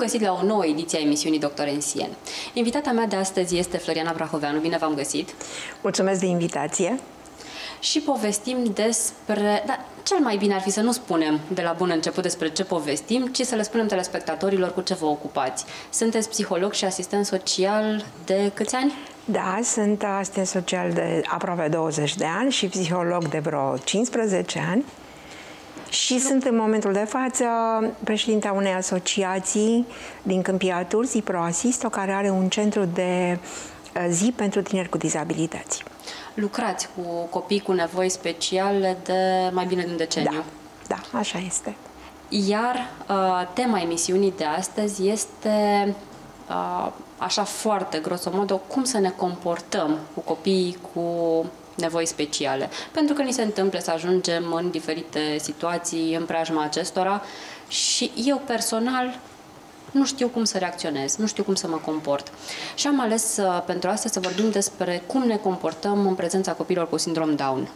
găsit la o nouă ediție a emisiunii Doctor NCN. Invitata mea de astăzi este Floriana Prahoveanu. Bine v-am găsit! Mulțumesc de invitație! Și povestim despre... Da, cel mai bine ar fi să nu spunem de la bun început despre ce povestim, ci să le spunem telespectatorilor cu ce vă ocupați. Sunteți psiholog și asistent social de câți ani? Da, sunt asistent social de aproape 20 de ani și psiholog de vreo 15 ani. Și sunt în momentul de față președinta unei asociații din Câmpia Turzii, ProAsisto, care are un centru de zi pentru tineri cu dizabilități. Lucrați cu copii cu nevoi speciale de mai bine de un deceniu. Da, așa este. Iar tema emisiunii de astăzi este, așa foarte grosomodo, cum să ne comportăm cu copiii cu nevoi speciale. Pentru că ni se întâmplă să ajungem în diferite situații în preajma acestora și eu personal nu știu cum să reacționez, nu știu cum să mă comport. Și am ales pentru asta să vorbim despre cum ne comportăm în prezența copiilor cu sindrom Down.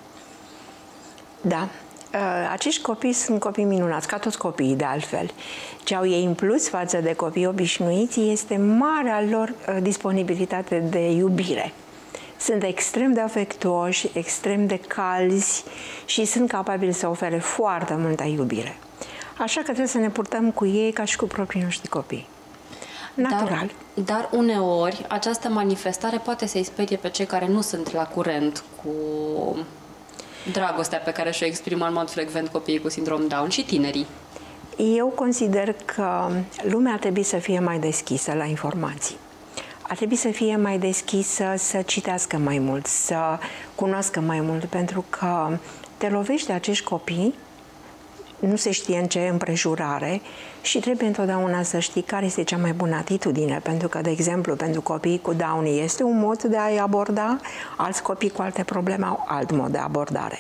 Da. Acești copii sunt copii minunați, ca toți copiii de altfel. Ce au ei în plus față de copii obișnuiți este marea lor disponibilitate de iubire. Sunt extrem de afectuoși, extrem de calzi și sunt capabili să ofere foarte multă iubire. Așa că trebuie să ne purtăm cu ei ca și cu proprii noștri copii. Natural. Dar uneori această manifestare poate să-i sperie pe cei care nu sunt la curent cu dragostea pe care și-o exprimă în mod frecvent copiii cu sindrom Down și tinerii. Eu consider că lumea ar trebui să fie mai deschisă la informații. Ar trebui să fie mai deschisă, să citească mai mult, să cunoască mai mult, pentru că te lovești de acești copii, nu se știe în ce împrejurare și trebuie întotdeauna să știi care este cea mai bună atitudine, pentru că, de exemplu, pentru copiii cu Down este un mod de a-i aborda, alți copii cu alte probleme au alt mod de abordare.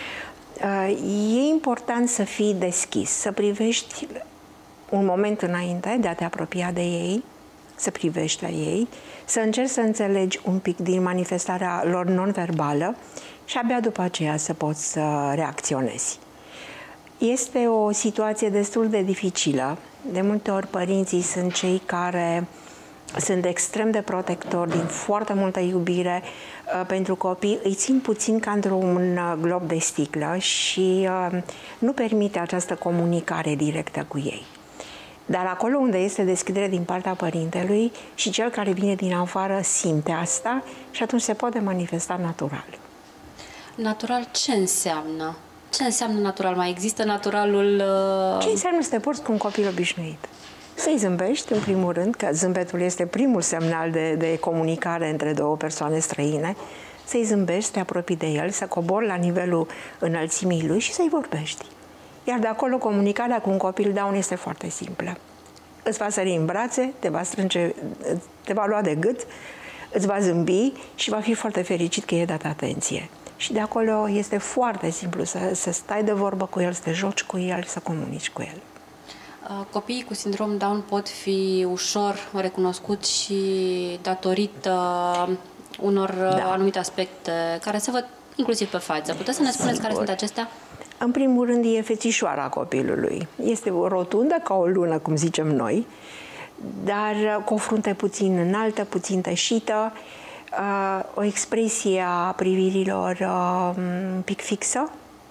E important să fii deschis, să privești un moment înainte de a te apropia de ei, să privești la ei, să încerci să înțelegi un pic din manifestarea lor non-verbală și abia după aceea să poți să reacționezi. Este o situație destul de dificilă. De multe ori părinții sunt cei care sunt extrem de protectori, din foarte multă iubire pentru copii, îi țin puțin ca într-un glob de sticlă și nu permite această comunicare directă cu ei. Dar acolo unde este deschidere din partea părintelui și cel care vine din afară simte asta și atunci se poate manifesta natural. Natural ce înseamnă? Ce înseamnă natural? Mai există naturalul... Ce înseamnă să te porți cu un copil obișnuit? Să-i zâmbești, în primul rând, că zâmbetul este primul semnal de comunicare între două persoane străine. Să-i zâmbești, să te apropii de el, să cobori la nivelul înălțimii lui și să-i vorbești. Iar de acolo comunicarea cu un copil Down este foarte simplă. Îți va sări în brațe, te va strânge, te va lua de gât, îți va zâmbi și va fi foarte fericit că i-ai dat atenție. Și de acolo este foarte simplu să stai de vorbă cu el, să te joci cu el, să comunici cu el. Copiii cu sindrom Down pot fi ușor recunoscuți și datorită unor anumite aspecte care se văd inclusiv pe față. Puteți să ne spuneți care sunt acestea? În primul rând e fețișoara copilului. Este rotundă ca o lună, cum zicem noi, dar cu o frunte puțin înaltă, puțin tășită, o expresie a privirilor un pic fixă,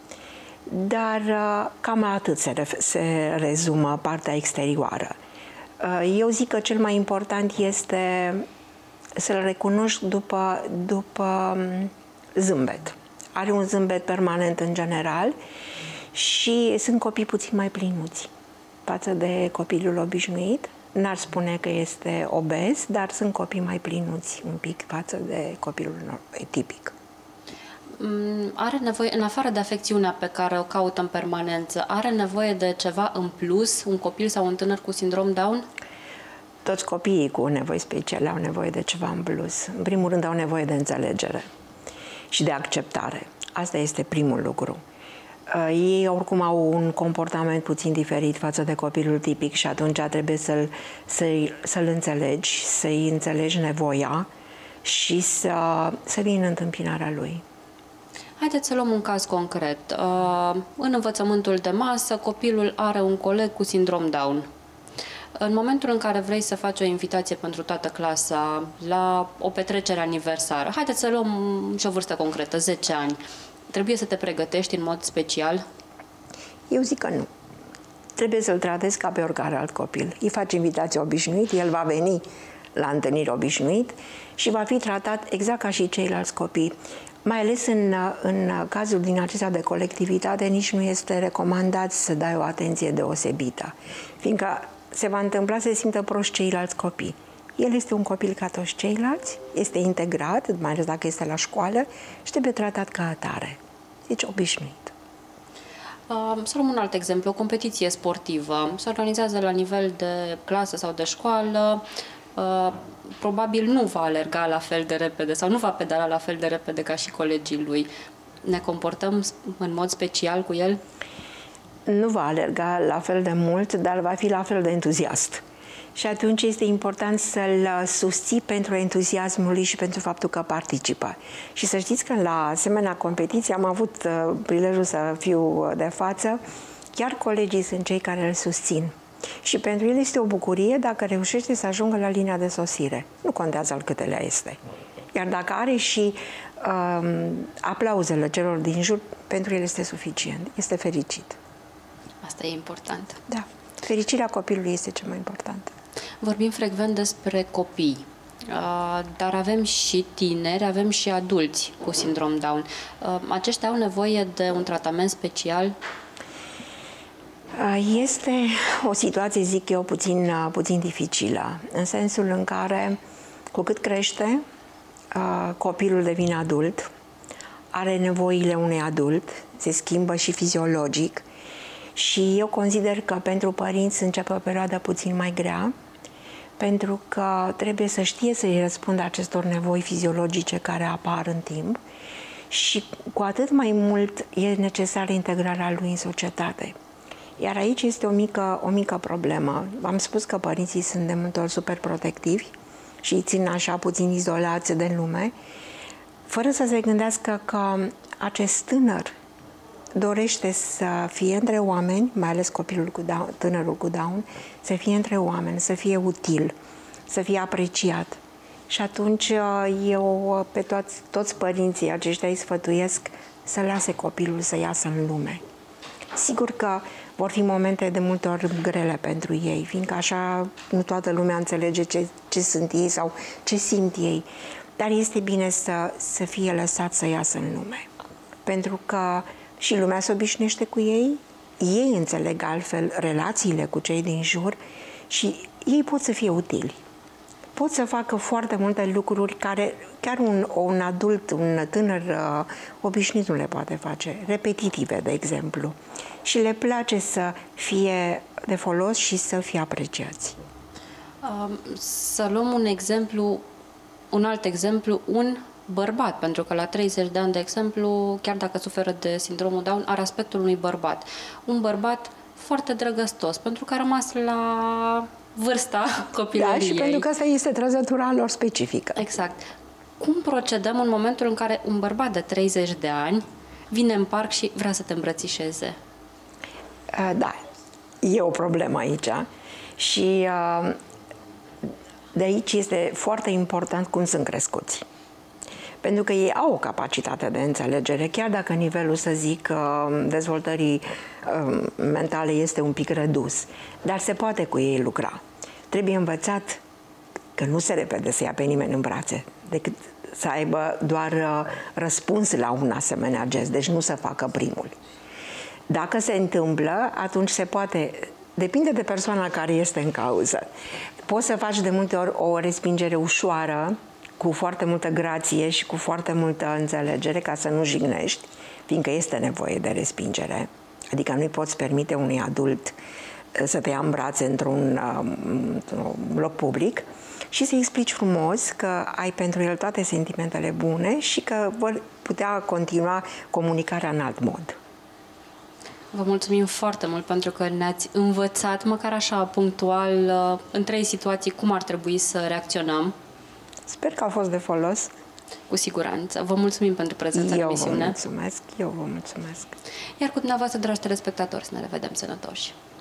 dar cam atât se rezumă partea exterioară. Eu zic că cel mai important este să-l recunoști după zâmbet. Are un zâmbet permanent în general și sunt copii puțin mai plinuți față de copilul obișnuit. N-ar spune că este obez, dar sunt copii mai plinuți un pic față de copilul tipic. Are nevoie, în afară de afecțiunea pe care o caută în permanență, are nevoie de ceva în plus, un copil sau un tânăr cu sindrom Down? Toți copiii cu nevoi speciale au nevoie de ceva în plus. În primul rând au nevoie de înțelegere și de acceptare. Asta este primul lucru. Ei oricum au un comportament puțin diferit față de copilul tipic și atunci trebuie să-l înțelegi, să-i înțelegi nevoia și să vii în întâmpinarea lui. Haideți să luăm un caz concret. În învățământul de masă, copilul are un coleg cu sindrom Down. În momentul în care vrei să faci o invitație pentru toată clasa la o petrecere aniversară, haideți să luăm și o vârstă concretă, 10 ani, trebuie să te pregătești în mod special? Eu zic că nu. Trebuie să-l tratezi ca pe oricare alt copil. Îi faci invitație obișnuit, el va veni la întâlniri obișnuit și va fi tratat exact ca și ceilalți copii. Mai ales în cazul din acesta de colectivitate, nici nu este recomandat să dai o atenție deosebită, fiindcă se va întâmpla să se simtă proști ceilalți copii. El este un copil ca toți ceilalți, este integrat, mai ales dacă este la școală, și trebuie tratat ca atare. Deci obișnuit. Să luăm un alt exemplu, o competiție sportivă. Se organizează la nivel de clasă sau de școală. Probabil nu va alerga la fel de repede sau nu va pedala la fel de repede ca și colegii lui. Ne comportăm în mod special cu el? Nu va alerga la fel de mult, dar va fi la fel de entuziast. Și atunci este important să-l susții pentru entuziasmul lui și pentru faptul că participă. Și să știți că la asemenea competiție am avut prilejul să fiu de față, chiar colegii sunt cei care îl susțin. Și pentru el este o bucurie dacă reușește să ajungă la linia de sosire. Nu contează al câtelea este. Iar dacă are și aplauzele celor din jur, pentru el este suficient. Este fericit. Asta e important. Da. Fericirea copilului este cea mai importantă. Vorbim frecvent despre copii, dar avem și tineri, avem și adulți cu sindrom Down. Aceștia au nevoie de un tratament special? Este o situație, zic eu, puțin dificilă, în sensul în care, cu cât crește, copilul devine adult, are nevoile unui adult, se schimbă și fiziologic și eu consider că pentru părinți începe o perioadă puțin mai grea, pentru că trebuie să știe să-i răspundă acestor nevoi fiziologice care apar în timp și cu atât mai mult e necesară integrarea lui în societate. Iar aici este o mică problemă. V-am spus că părinții sunt de multe ori super protectivi și îi țin așa puțin izolați de lume, fără să se gândească că acest tânăr dorește să fie între oameni, mai ales copilul cu Down, tânărul cu Down, să fie între oameni, să fie util, să fie apreciat. Și atunci eu pe toți părinții aceștia îi sfătuiesc să lase copilul să iasă în lume. Sigur că vor fi momente de multe ori grele pentru ei, fiindcă așa nu toată lumea înțelege ce sunt ei sau ce simt ei. Dar este bine să fie lăsat să iasă în lume. Pentru că și lumea se obișnuiește cu ei, ei înțeleg altfel relațiile cu cei din jur și ei pot să fie utili. Pot să facă foarte multe lucruri care chiar un adult, un tânăr obișnuit nu le poate face, repetitive, de exemplu. Și le place să fie de folos și să fie apreciați. Să luăm un alt exemplu, un bărbat, pentru că la 30 de ani, de exemplu, chiar dacă suferă de sindromul Down, are aspectul unui bărbat. Un bărbat foarte drăgăstos, pentru că a rămas la vârsta copilăriei. Da, și pentru că asta este trăsătura lor specifică. Exact. Cum procedăm în momentul în care un bărbat de 30 de ani vine în parc și vrea să te îmbrățișeze? Da, e o problemă aici și de aici este foarte important cum sunt crescuți. Pentru că ei au o capacitate de înțelegere, chiar dacă nivelul, să zic, dezvoltării mentale este un pic redus. Dar se poate cu ei lucra. Trebuie învățat că nu se repede să ia pe nimeni în brațe, decât să aibă doar răspuns la un asemenea gest, deci nu să facă primul. Dacă se întâmplă, atunci se poate, depinde de persoana care este în cauză. Poți să faci de multe ori o respingere ușoară, cu foarte multă grație și cu foarte multă înțelegere, ca să nu jignești, fiindcă este nevoie de respingere. Adică nu-i poți permite unui adult să te ia în brațe într-un loc public și să-i explici frumos că ai pentru el toate sentimentele bune și că vor putea continua comunicarea în alt mod. Vă mulțumim foarte mult pentru că ne-ați învățat, măcar așa punctual, în 3 situații, cum ar trebui să reacționăm. Sper că a fost de folos. Cu siguranță. Vă mulțumim pentru prezența în emisiune. Eu vă mulțumesc. Iar cu dumneavoastră, dragi telespectatori, să ne revedem sănătoși.